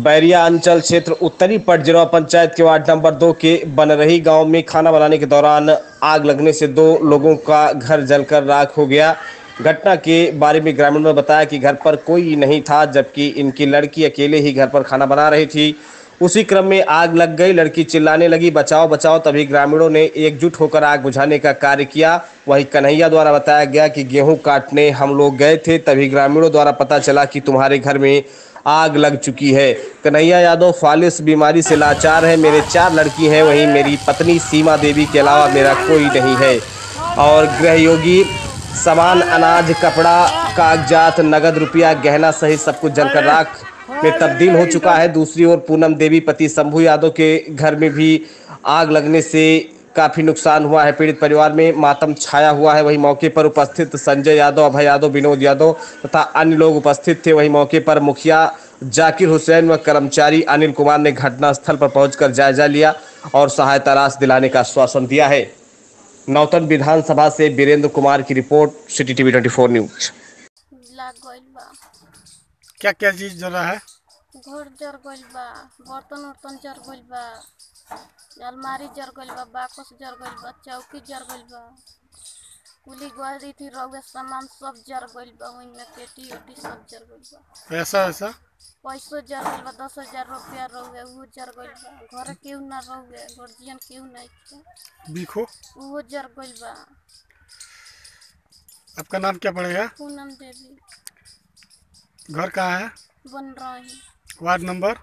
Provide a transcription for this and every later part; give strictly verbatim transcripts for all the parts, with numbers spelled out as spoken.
बैरिया अंचल क्षेत्र उत्तरी पटजिरवा पंचायत के वार्ड नंबर दो के बनरही गांव में खाना बनाने के दौरान आग लगने से दो लोगों का घर जलकर राख हो गया। घटना के बारे में ग्रामीणों ने बताया कि घर पर कोई नहीं था, जबकि इनकी लड़की अकेले ही घर पर खाना बना रही थी। उसी क्रम में आग लग गई। लड़की चिल्लाने लगी, बचाओ बचाओ। तभी ग्रामीणों ने एकजुट होकर आग बुझाने का कार्य किया। वहीं कन्हैया द्वारा बताया गया कि गेहूं काटने हम लोग गए थे, तभी ग्रामीणों द्वारा पता चला कि तुम्हारे घर में आग लग चुकी है। कन्हैया यादव फालिस बीमारी से लाचार है। मेरे चार लड़की हैं, वहीं मेरी पत्नी सीमा देवी के अलावा मेरा कोई नहीं है। और गृहयोगी सामान, अनाज, कपड़ा, कागजात, नगद रुपया, गहना सहित सब कुछ जलकर राख में तब्दील हो चुका है। दूसरी ओर पूनम देवी पति शंभू यादव के घर में भी आग लगने से काफी नुकसान हुआ है। पीड़ित परिवार में मातम छाया हुआ है। वहीं मौके पर उपस्थित संजय यादव, अभय यादव, विनोद यादव तथा अन्य लोग उपस्थित थे। वहीं मौके पर मुखिया जाकिर हुसैन व कर्मचारी अनिल कुमार ने घटनास्थल पर पहुंचकर जायजा लिया और सहायता राशि दिलाने का आश्वासन दिया है। नौतन विधानसभा से वीरेंद्र कुमार की रिपोर्ट, सिटी टीवी चौबीस न्यूज। क्या क्या चीज जल रहा है? घर जर गइल बा, बर्तन उर्तन जर गइल बा, अलमारी जर गइल बा, बाकस जर गइल बा, चौकी जर गइल बा, कुली गहरी थी रउआ सामान सब जर गइल बा। ओइ में पेटी उटी सब जर गइल बा। पैसा वैसा पैसो जर गइल बा, दस हजार रुपया रउए वो जर गइल बा। घर केहू ना रउए, गार्जियन केहू नहीं थे, बीखो वो जर गइल बा। आपका नाम क्या पड़ेगा? पूनम देवी। घर कहाँ है? बन रही वार्ड नंबर?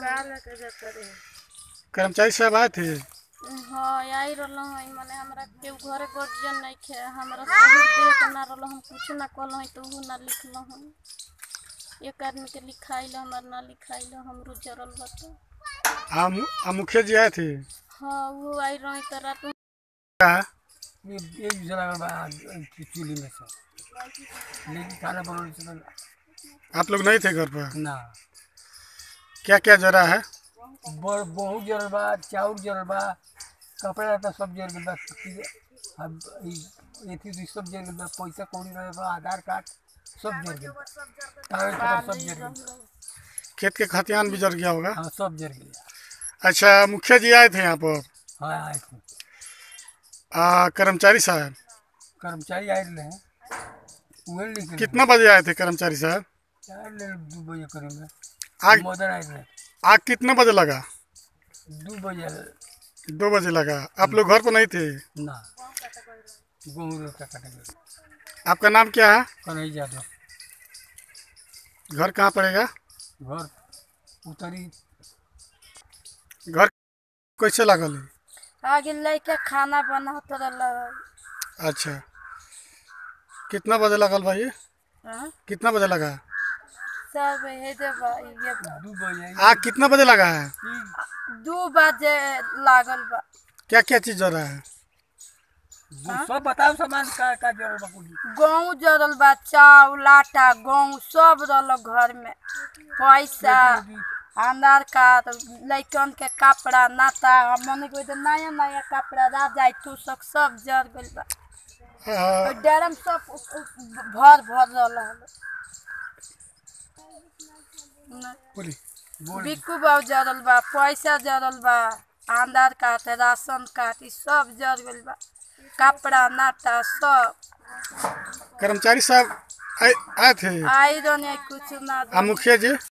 कर्मचारी साहब आए थे? हाँ आई रहा है। मैंने हमरा के घरे गार्जियन नहीं थे, हमरा सबूत दे के ना रहा, हम कुछ ना कहल है तो वो ना लिखल हम। एक आदमी के लिखाइल हमार ना लिखाइल, हमरो जरल बता। हम हम मुखिया जी आए थे? हाँ वो आई रही तो रात में क्या ये एक जला बा चूल्ही में से लेकिन खाना बनाने से आप लोग नहीं थे घर पर? ना। क्या क्या जरा है? बड़ बहुत जरल बा, चाउर जरल बा, कपड़ा तो सब जर गइल बा। अब ये थी सब जर गइल बा, पैसा कौड़ी रहे बा, आधार कार्ड सब जर गइल बा, कागज पत्र सब जर गइल बा। खेत के खतियान भी जर गया होगा? हाँ सब जर गया। अच्छा, मुखिया जी आए थे यहाँ पर? हाँ आए थे। आ, कर्मचारी साहब? कर्मचारी आए रहे हैं, वही लिख कितना बजे आए थे कर्मचारी साहब? दो बजे करेंगे। आग मदन आए रहे। आग कितने बजे लगा? दो बजे। दो बजे लगा। आप लोग घर पर नहीं थे? ना, गेहूँ रोटा कटेंगे। आपका नाम क्या है? कन्हैया यादव। घर कहाँ पड़ेगा? घर उतरी। घर कैसे लागल है? आगे लड़का खाना बनाता रहा। अच्छा, कितना बजे लगल भाई? हाँ? कितना बजे लगा? सब है जब ये दो बजे। आग कितना बजे लगा है? दो बजे लागल बा। क्या क्या चीज जल रहा है? सब बताओ सामान का का जरूरत बा कुल। गेहूँ जरल बा, चाउर आटा गेहूँ सब रल घर में। पैसा, आधार कार्ड, लड़कन के कपड़ा नाता, मने कोई तो नया नया कपड़ा राजा तू सब सब जर गइल बा। हाँ, डरम सब भर भर रल। बोली। बिक्कू बाबू जरल बा, पैसा जरल बा, आधार कार्ड, राशन कार्ड ई सब जर गइल बा। कपड़ा नाता सब। कर्मचारी साहब आए आए थे? आई रही कुछ ना। आ मुखिया जी?